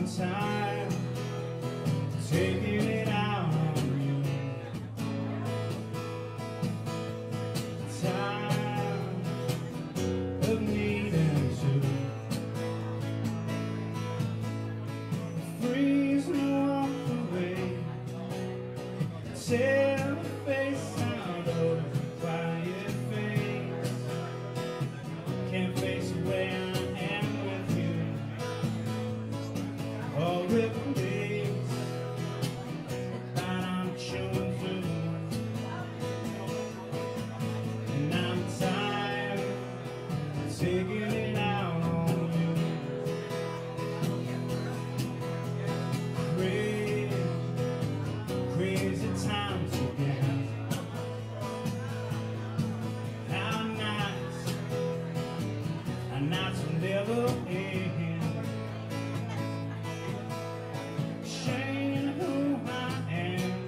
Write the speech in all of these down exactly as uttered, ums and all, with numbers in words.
tired of taking it out on you. Tired of needing to freeze and walk away. Tear the face out of the quiet face. Can't face where I am with you. All ripped days that I'm chewing through. And I'm tired of taking it out on you. Crazy, crazy times again. Our nights, our nights will never end. Shame who I am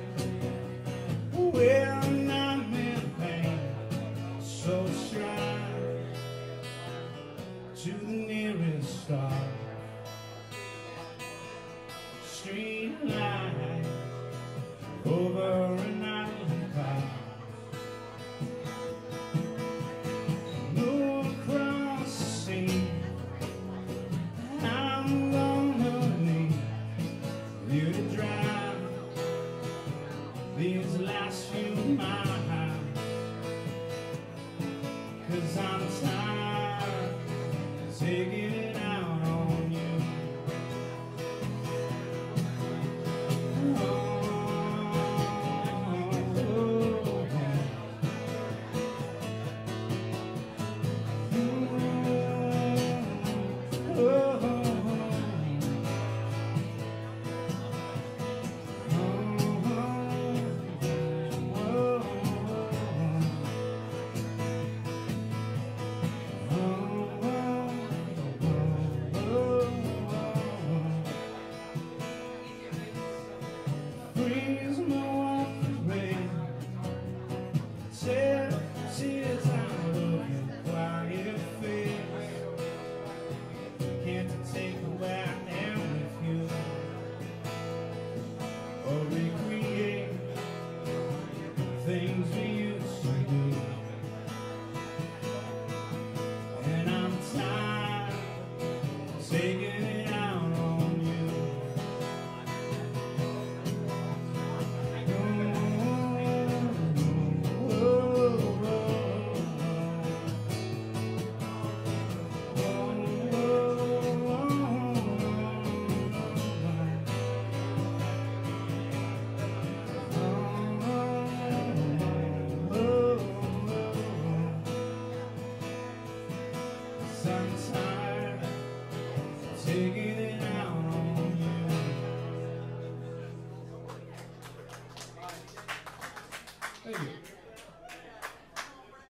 when I'm in pain. So strive to the nearest star. Street light over an island car. Move across the sea. I'm gonna need you to drive these last few miles. 'Cause I'm tired of taking it out on you. Freeze me off the rain. Tear tears out of your quiet face. Can't take where I am with you, or recreate things we used to do. And I'm tired of taking it out on you. I'm tired of taking